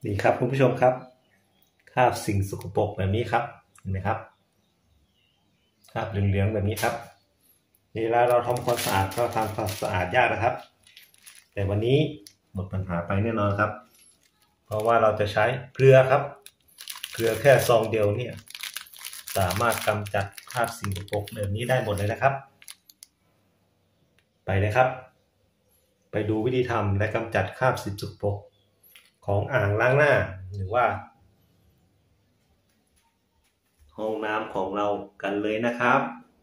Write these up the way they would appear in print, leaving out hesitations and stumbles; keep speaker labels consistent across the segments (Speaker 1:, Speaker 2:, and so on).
Speaker 1: ดีครับคุณผู้ชมครับคราบสิ่งสกปรกแบบนี้ครับเห็นไหมครับคราบเหลืองๆแบบนี้ครับเวลาเราทำความสะอาดก็ทำความสะอาดยากนะครับแต่วันนี้หมดปัญหาไปแน่นอนครับเพราะว่าเราจะใช้เกลือครับเกลือแค่ซองเดียวเนี่ยสามารถกำจัดคราบสิ่งสกปรกแบบนี้ได้หมดเลยนะครับไปเลยครับไปดูวิธีทำและกำจัดคราบสิ่งสกปรกของอ่างล้างหน้าหรือว่าห้องน้ำของเรากันเลยนะครับ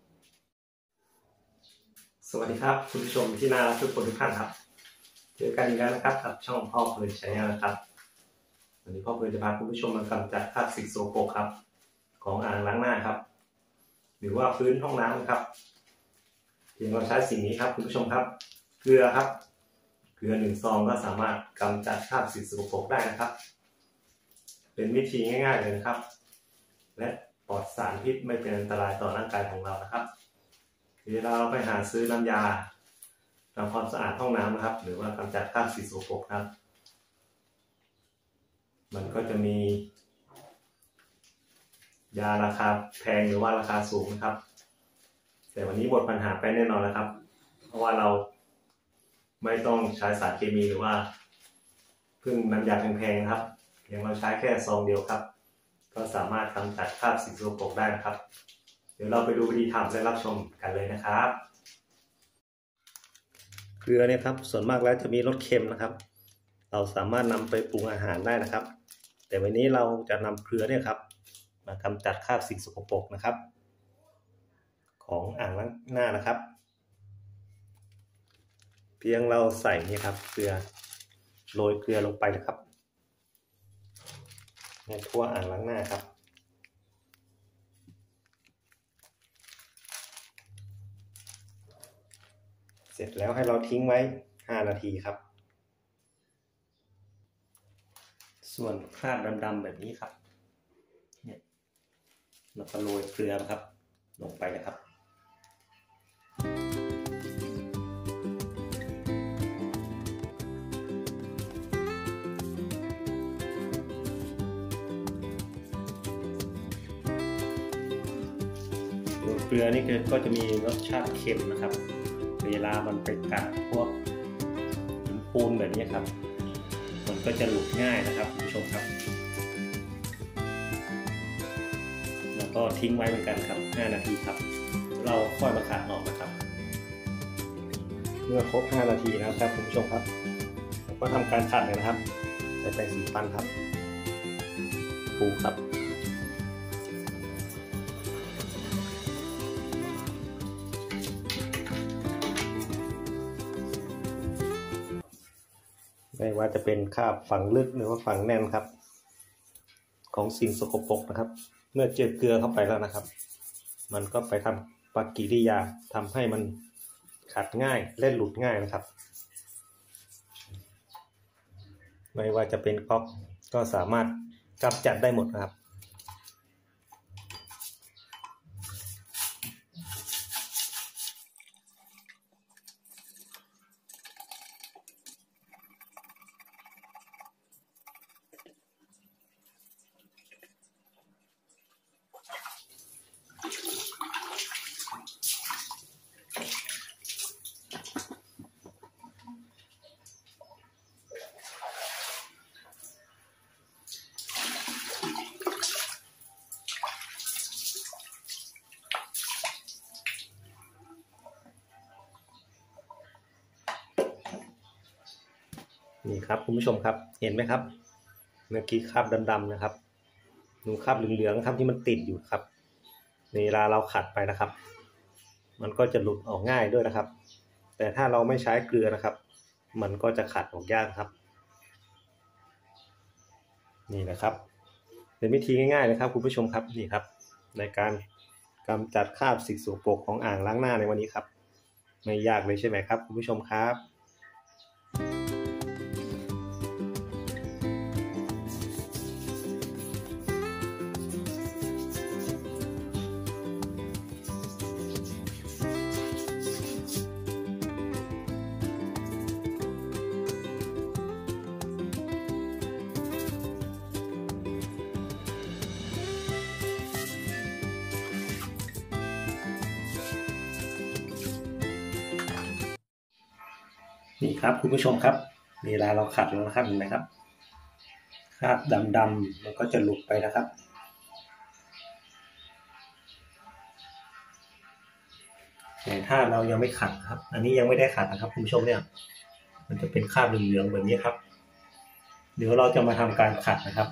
Speaker 1: สวัสดีครับคุณผู้ชมที่น่ารักทุกคนทุกท่านครับเจอกันอีกแล้วนะครับกับช่องพ่อเพลินชาแนลนะครับวันนี้พ่อเพลินจะพาคุณผู้ชมมากำจัดคราบสิ่งสกปรกครับของอ่างล้างหน้าครับหรือว่าพื้นห้องน้ำครับเพียงเราใช้สิ่งนี้ครับคุณผู้ชมครับเกลือครับเกลือ1 ซองก็สามารถกำจัดคราบสิ่งสกปรกได้นะครับเป็นวิธีง่ายๆเลยนะครับและปลอดสารพิษไม่เป็นอันตรายต่อร่างกายของเรานะครับเวลาเราไปหาซื้อน้ำยาทำความสะอาดห้องน้ำนะครับหรือว่ากำจัดคราบสิ่งสกปรกครับมันก็จะมียาราคาแพงหรือว่าราคาสูงนะครับแต่วันนี้หมดปัญหาไปแน่นอนแล้วครับเพราะว่าเราไม่ต้องใช้สารเคมีหรือว่าพึ่งน้ำยาแพงๆครับเพียงเราใช้แค่ซองเดียวครับก็สามารถกำจัดคราบสิ่งสกปรกได้นะครับเดี๋ยวเราไปดูวิธีทำและรับชมกันเลยนะครับเกลือเนี่ยครับส่วนมากแล้วจะมีรสเค็มนะครับเราสามารถนำไปปรุงอาหารได้นะครับแต่วันนี้เราจะนำเกลือเนี่ยครับมากำจัดคราบสิ่งสกปรกนะครับของอ่างล้างหน้านะครับเพียงเราใส่นี่ครับเกลือโรยเกลือลงไปนะครับในทั่วอ่างล้างหน้าครับเสร็จแล้วให้เราทิ้งไว้5 นาทีครับส่วนคราบดำๆแบบนี้ครับเนี่ยเราก็โรยเกลือครับลงไปนะครับเกลือนี่ก็จะมีรสชาติเค็มนะครับเวลามันไปกัดพวกหินปูนแบบนี้ครับมันก็จะหลุดง่ายนะครับคุณผู้ชมครับแล้วก็ทิ้งไว้เหมือนกันครับ5 นาทีครับเราค่อยมาขัดออกนะครับเมื่อครบ5 นาทีนะครับคุณผู้ชมครับเราก็ทำการขัดเลยนะครับใช้แปรงสีฟันครับถูครับไม่ว่าจะเป็นคราบฝังลึกหรือว่าฝังแน่นครับของสิ่งสกปรกนะครับเมื่อเจอเกลือเข้าไปแล้วนะครับมันก็ไปทำปฏิกิริยาทำให้มันขัดง่ายและหลุดง่ายนะครับไม่ว่าจะเป็นก๊อกก็สามารถกำจัดได้หมดนะครับนี่ครับคุณผู้ชมครับเห็นไหมครับเมื่อกี้คราบดำๆนะครับดูคราบเหลืองๆครับที่มันติดอยู่ครับเวลาเราขัดไปนะครับมันก็จะหลุดออกง่ายด้วยนะครับแต่ถ้าเราไม่ใช้เกลือนะครับมันก็จะขัดออกยากครับนี่นะครับเป็นวิธีง่ายๆเลยครับคุณผู้ชมครับนี่ครับในการกำจัดคราบสิ่งสกปรกของอ่างล้างหน้าในวันนี้ครับไม่ยากเลยใช่ไหมครับคุณผู้ชมครับนี่ครับคุณผู้ชมครับเวลาเราขัดแล้วนะครับเห็นไหมครับคราบดำๆมันก็จะหลุดไปนะครับแต่ถ้าเรายังไม่ขัดครับอันนี้ยังไม่ได้ขัดนะครับคุณผู้ชมเนี่ยมันจะเป็นคราบเหลืองๆแบบนี้ครับเดี๋ยวเราจะมาทำการขัดนะครับ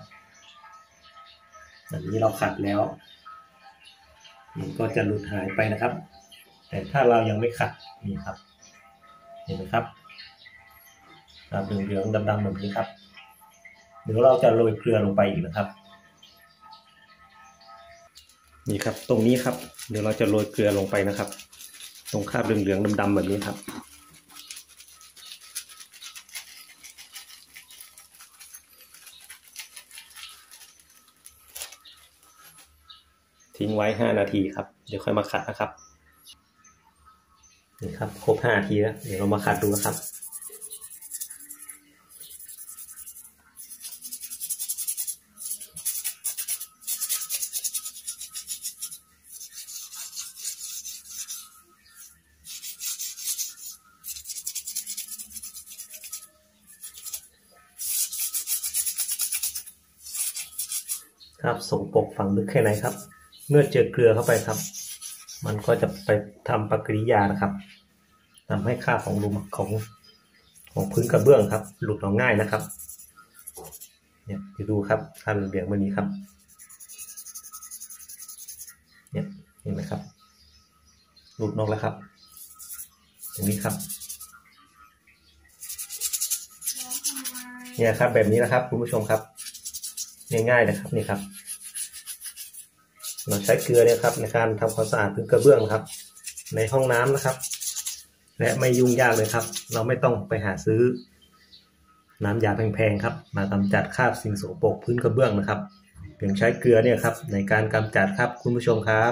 Speaker 1: อันนี้เราขัดแล้วมันก็จะหลุดหายไปนะครับแต่ถ้าเรายังไม่ขัดนี่ครับเห็นไหมครับคราบเหลืองๆดำๆแบบนี้ครับเดี๋ยวเราจะโรยเกลือลงไปอีกนะครับนี่ครับตรงนี้ครับเดี๋ยวเราจะโรยเกลือลงไปนะครับตรงคราบเหลืองๆดำๆแบบนี้ครับทิ้งไว้5 นาทีครับเดี๋ยวค่อยมาขัดนะครับนี่ครับครบ5 นาทีแล้วเดี๋ยวเรามาขัดดูนะครับครับส่งปกฝังลึกแค่ไหนครับเมื่อเจอเกลือเข้าไปครับมันก็จะไปทำปฏิกิริยานะครับทำให้ค่าของรูของพื้นกระเบื้องครับหลุดออกง่ายนะครับเนี่ยดูครับค่าเหลืองแบบนี้ครับเนี่ยเห็นไหมครับหลุดออกแล้วครับตรงนี้ครับเนี่ยครับแบบนี้นะครับคุณผู้ชมครับง่ายๆนะครับนี่ครับเราใช้เกลือเนี่ยครับในการทำความสะอาดพื้นกระเบื้องนะครับในห้องน้ำนะครับและไม่ยุ่งยากเลยครับเราไม่ต้องไปหาซื้อน้ำยาแพงๆครับมากำจัดคราบสิ่งสกปรกพื้นกระเบื้องนะครับเพียงใช้เกลือเนี่ยครับในการกำจัดครับคุณผู้ชมครับ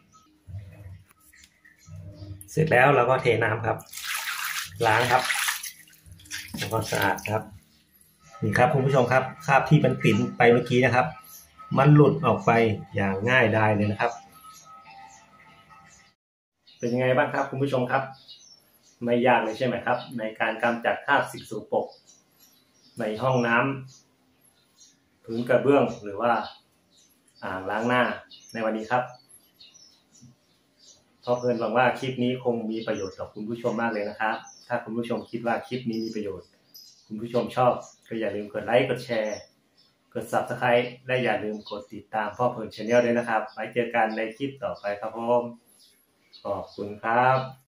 Speaker 1: เสร็จแล้วเราก็เทน้ำครับล้างครับทำความสะอาดครับนี่ครับคุณผู้ชมครับคราบที่มันติดไปเมื่อกี้นะครับมันหลุดออกไปอย่างง่ายดายเลยนะครับเป็นยังไงบ้างครับคุณผู้ชมครับไม่ยากเลยใช่ไหมครับในการกำจัดคราบสิ่งสกปรกในห้องน้ำพื้นกระเบื้องหรือว่าอ่างล้างหน้าในวันนี้ครับเพราะเพื่อนหวังว่าคลิปนี้คงมีประโยชน์ต่อคุณผู้ชมมากเลยนะครับถ้าคุณผู้ชมคิดว่าคลิปนี้มีประโยชน์คุณผู้ชมชอบก็อย่าลืมกดไลค์กดแชร์กด Subscribe และอย่าลืมกดติดตามพ่อเพื่อน Channel ด้วยนะครับไว้เจอกันในคลิปต่อไปครับผมขอบคุณครับ